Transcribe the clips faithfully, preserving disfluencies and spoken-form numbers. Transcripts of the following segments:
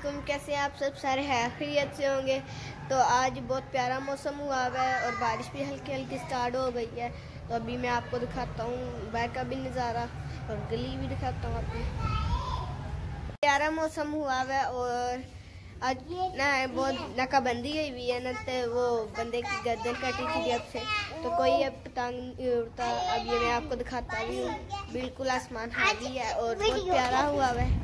तुम कैसे हैं आप सब? सारे खैरियत से होंगे। तो आज बहुत प्यारा मौसम हुआ हुआ है और बारिश भी हल्की हल्की स्टार्ट हो गई है। तो अभी मैं आपको दिखाता हूँ बाहर का भी नज़ारा और गली भी दिखाता हूँ आपको। प्यारा मौसम हुआ हुआ है और आज ना बहुत नाकाबंदी हुई हुई है ना, तो वो बंदे की गर्दन कटी थी जब से, तो कोई अब पतंग नहीं उड़ता। अब ये मैं आपको दिखाता भी हूँ। बिल्कुल आसमान खाली है और बहुत प्यारा हुआ हुआ है।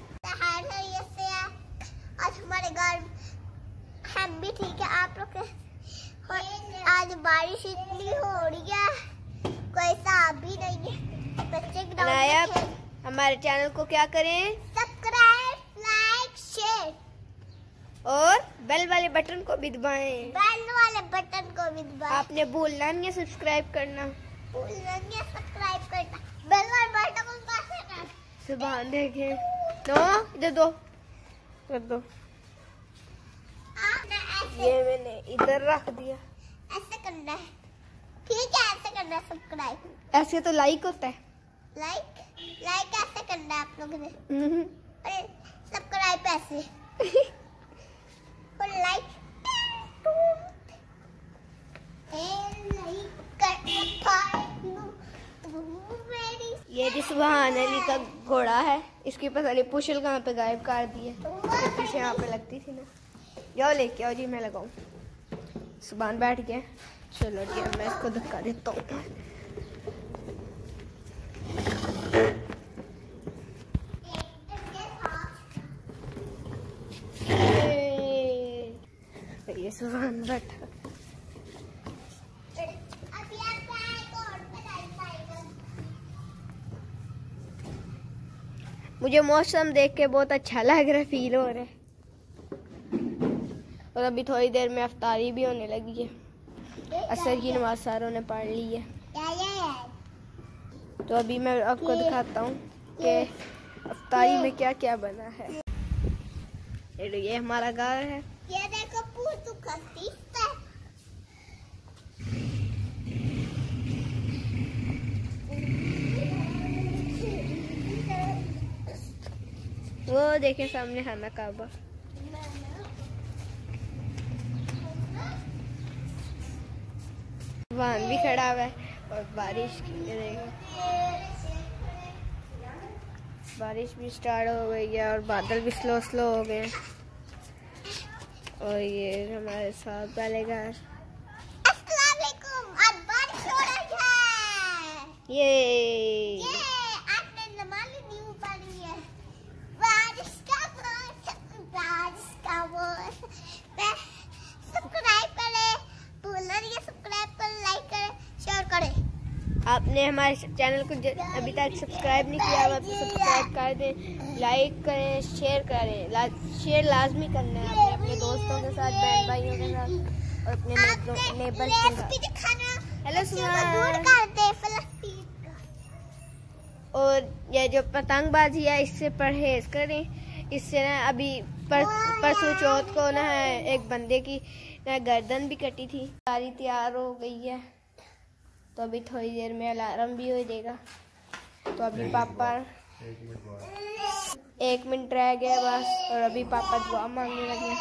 आज हमारे घर हम भी ठीक है, आप लोग आज बारिश इतनी हो रही है कोई हिसाब भी नहीं है। बच्चे नायब हमारे चैनल को क्या करें? सब्सक्राइब, लाइक, शेयर और बेल वाले बटन को भी दबाएं। बेल वाले बटन को भी दबाएं। आपने भूलना नहीं है सब्सक्राइब करना। भूलना नहीं है सब्सक्राइब करना। बेल वाले बटन को दबाना। सुभान देखें तो इधर दो कर दो। ये मैंने इधर रख दिया। ऐसे करना है, ठीक है? ऐसे करना है सब्सक्राइब। ऐसे तो लाइक होता है। लाइक लाइक ऐसे करना है आप लोगों ने, और सब्सक्राइब ऐसे और लाइक ये जी सुभान अली का घोड़ा है। इसकी पता नहीं पुशल कहाँ पे गायब कर दी है। तो पीछे यहाँ पे लगती थी ना। जाओ लेके आओ जी, मैं लगाऊं। सुभान बैठ गया। चलो जी मैं इसको धक्का देता हूँ। ये सुभान बैठा। मुझे मौसम देख के बहुत अच्छा लग रहा है, फील हो रहा है। और अभी थोड़ी देर में अफ्तारी भी होने लगी है। असर की नमाज सारों ने पढ़ ली है। तो अभी मैं आपको दिखाता हूँ कि अफ्तारी में क्या क्या बना है। ये हमारा घर है। ये देखो पूतू खस्ती है। वो देखे सामने खाना काबा। वाहन भी खड़ा हुआ है और बारिश बारिश भी स्टार्ट हो गई है और बादल भी स्लो स्लो हो गए हैं। और ये हमारे साथ वाले घर। अस्सलाम वालेकुम। आज बारिश हो रही है। ये ये आपने नमाज़ नहीं पढ़ी है। बारिश का मौसम, बारिश का मौसम। सब्सक्राइब करें, भूलना नहीं है सब्सक्राइब करें, लाइक करें, शेयर करें। आपने हमारे चैनल को अभी तक सब्सक्राइब नहीं किया हुआ तो सब्सक्राइब कर दें, लाइक करें, शेयर करें। ला, शेयर लाजमी करना है अपने अपने दोस्तों के साथ, बहन भाइयों के साथ और अपने नेबर के साथ। हेलो सुभान। और ये जो पतंगबाजी है इससे परहेज करें। इससे ना अभी पर, परसों चौथ को ना एक बंदे की ना गर्दन भी कटी थी। सारी तैयार हो गई है तो अभी थोड़ी देर में अलार्म भी हो जाएगा। तो अभी पापा एक मिनट रह गया बस और अभी पापा दुआ मांगने लगे।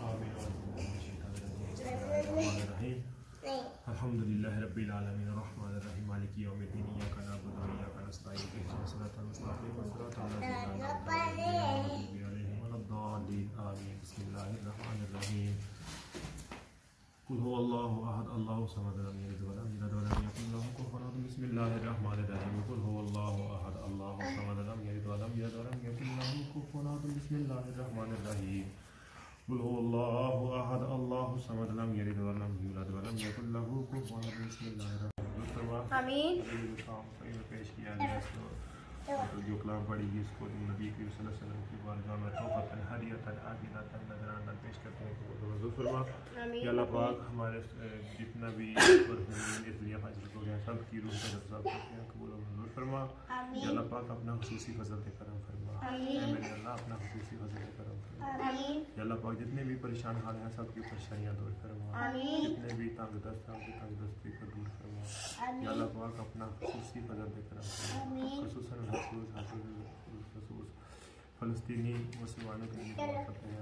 अल्हम्दुलिल्लाह रब्बिल आलमीन अर्रहमानिर रहीम मालिकी यौमिद्दीन इय्याका नअबुदु व इय्याका नस्तईन इहदिनास सिरातल मुस्तक़ीम सिरातल लज़ीना अनअमता अलैहिम वलद्दाल्लीन आमीन। बिस्मिल्लाहिर रहमानिर रहीम। कुल हुवल्लाहु अहद अल्लाहु समद लम यलिद व लम यूलद व लम यकुल लहू कुफुवन अहद। बिस्मिल्लाहिर रहमानिर रहीम। कुल हुवल्लाहु अहद अल्लाहु समद लम यलिद व लम यूलद व लम यकुल लहू कुफुवन अहद। बिस्मिल्लाहिर रहमानिर रहीम। कुल हुवल्लाहु अहद अल्लाहु समद लम यलिद व लम यूलद व लम यकुल लहू कुफुवन अहद। बिस्मिल्लाहिर रहमानिर रहीम। आमीन। पेश किया गया तो जो कलाम पढ़ेगी इसको नबी की सल्लल्लाहु अलैहि वसल्लम की बारगाह में तौबतन हदियतन आकिदतन नजराना पेश करते हैं तो वज़ू फरमा। या अल्लाह पाक हमारे जितना भी इसलिए हाजिर हो गया सब की रूह का जज्बा करते हैं कबूल मंजूर फरमा। या अल्लाह पाक अपना खुसूसी फजल से करम फरमा। मेरे अल्लाह अपना खुसूसी फजल से करम फरमा। या अल्लाह पाक जितने भी परेशान हाल हैं सबकी परेशानियां दूर फरमा। जितने भी तंग दस्त हैं उनकी तंग दस्ती को दूर फरमा। या अल्लाह पाक अपना खुसूसी फजल से करम फरमा। खुसूसन फ़लस्तीनी मुसलमानों के लिए दुआ करते हैं।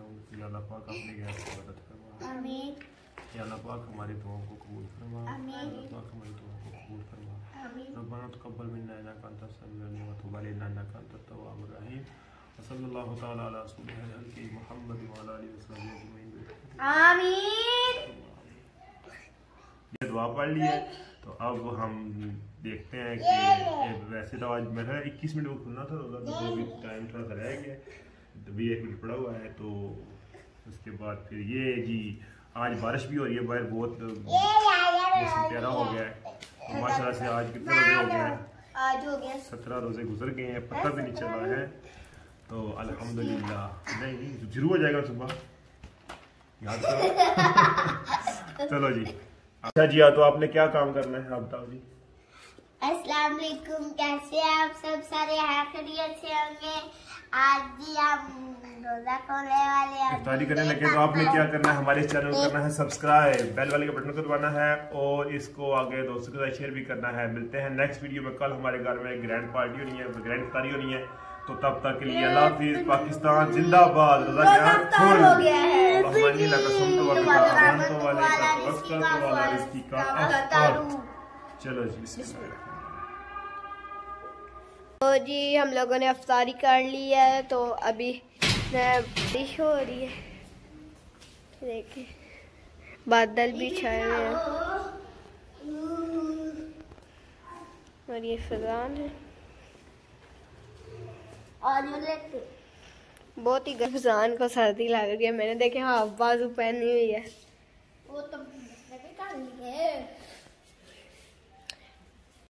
या अल्लाह पाक अपने गैर को मदद फरमा। आमीन। या अल्लाह पाक हमारी दुआओं को कबूल फरमा। आमीन। अल्लाह पाक हमारी दुआओं को कबूल फरमा। आमीन। रब्बना तक़ब्बल मिन्ना इन्नका अंतस समीउल अलीम व तुब अलैना इन्नका अंतत तव्वाबुर रहीम। सल्लल्लाहु तआला अला रसूलिल्लाहि मुहम्मद व अला आलिहि वसहबिहि अजमईन। आमीन। ये दुआ पढ़ ली है तो अब हम देखते हैं कि वैसे तो आज मेरा इक्कीस मिनट को खुलना था रोज़ा, तो अभी टाइम थोड़ा सा रह गया, अभी एक मिनट पड़ा हुआ है। तो उसके बाद फिर ये जी आज बारिश भी हो रही है बाहर, बहुत मौसम प्यारा हो गया है। तो माशाल्लाह से आज कितने रोजे हो गए हैं? आज हो गया सत्रह रोजे गुजर गए हैं, पता भी नहीं चला है। तो अल्हम्दुलिल्लाह। नहीं नहीं शुरू हो जाएगा सुबह, याद करो। चलो जी। अच्छा जी, तो आपने क्या काम करना है आप बताओ जी। अस्सलाम वालेकुम, कैसे हैं आप सब? सारे खैरियत से होंगे। आज जी हम रोजा खोलने वाले हैं, इफ्तारी करने लगे। तो आपने क्या करना है, हमारे चैनल को करना है सब्सक्राइब, बेल वाले के बटन को दबाना है और इसको आगे दोस्तों के साथ शेयर भी करना है। मिलते हैं नेक्स्ट वीडियो में। कल हमारे घर में ग्रैंड पार्टी होनी है, ग्रैंड इफ्तारी होनी है। तो तब तक के लिए अल्लाह हाफिज़। पाकिस्तान जिंदाबाद। रोजा क्या खोल हो गया है। चलो जी बिस्मिल्लाह। तो जी हम लोगों ने अफ्तारी कर ली है, तो अभी डिश हो रही है, देखिए बादल भी छाए हुए हैं और ये फजान है। बहुत ही फजान को सर्दी लग रही है। मैंने देखे हाफ बाजू पहनी हुई है। वो तो मैंने कर ली है।